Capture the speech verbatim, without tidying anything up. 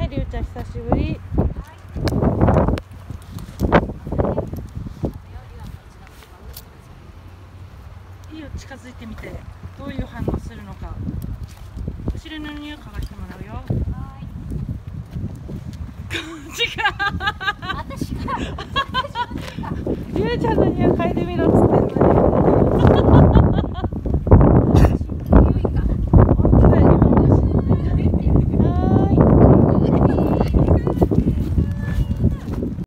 はい、りゅうちゃん久しぶり。いいよ、近づいてみてどういう反応するのか。後ろの匂い嗅がしてもらうよ。はい。私がりゅうちゃんの匂い嗅いでみろっつってんのに